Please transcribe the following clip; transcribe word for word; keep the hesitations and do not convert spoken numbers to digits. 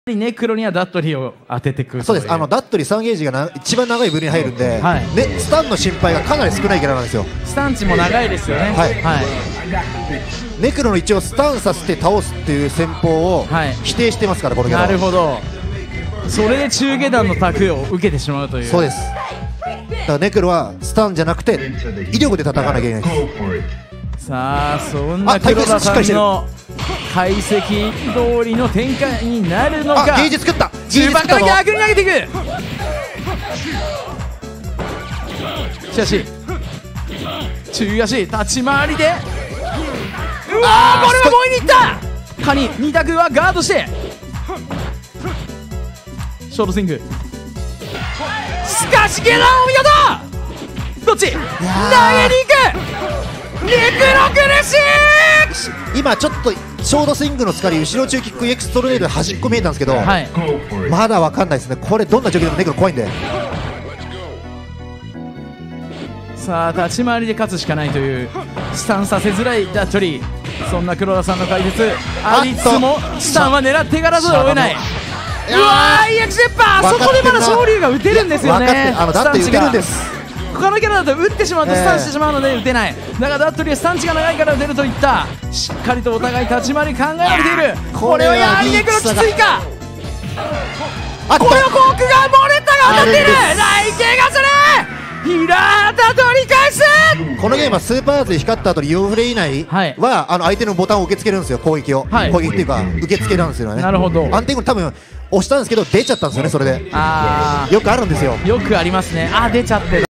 ネクロにはダットリーを当ててくる。 そうです。あのダットリーさんゲージがな一番長い部類に入るんで、 はい、 ね、スタンの心配がかなり少ないキャラなんですよ。 スタン値も長いですよね。 はい、 はい、 ネクロの一応スタンさせて倒すっていう戦法を否定してますから、このキャラは。 なるほど。それで中下段の卓を受けてしまうという。 そうです。だからネクロはスタンじゃなくて威力で叩かなきゃいけないです。 さあそんな黒田さんの解析通りの展開になるのか。 あ、ゲージ作った。 中盤から逆に投げていく。しかし中足立ち回りで、うわー、これはもういにいった。カニに択はガードしてショートスイング。しかしゲラお見事。どっち投げに行く。ネクロ苦しい。 今ちょっとショートスイングのスカリ後ろ中キックエクストロネードで端っこ見えたんですけど、はい、まだ分かんないですね。これどんな状況でもネクロ怖いんで。 さあ立ち回りで勝つしかないというスタンさせづらいダットリー。そんな黒田さんの解説ありつつもスタンは狙っていかざるを得ない。うわー、イーエックスデッパー、そこでまだ昇竜が打てるんですよね。 あのだって打てるんです。 他のキャラだと打ってしまうとスタンしてしまうので打てない。だからダットリーはスタン値が長いから打てるといった、しっかりとお互い立ち回り考えられている。これはやはりネクロきついか。これはコークがモレッタが当たっている。雷系がする。平田取り返す。 このゲームはスーパーアーツで光った後によんフレ以内は、はい、あの相手のボタンを受け付けるんですよ。攻撃を、はい、攻撃っていうか受け付けるんですよね。 なるほど。 安定後に多分押したんですけど出ちゃったんですよね。それであよくあるんですよ。 よくありますね。あ、出ちゃってる。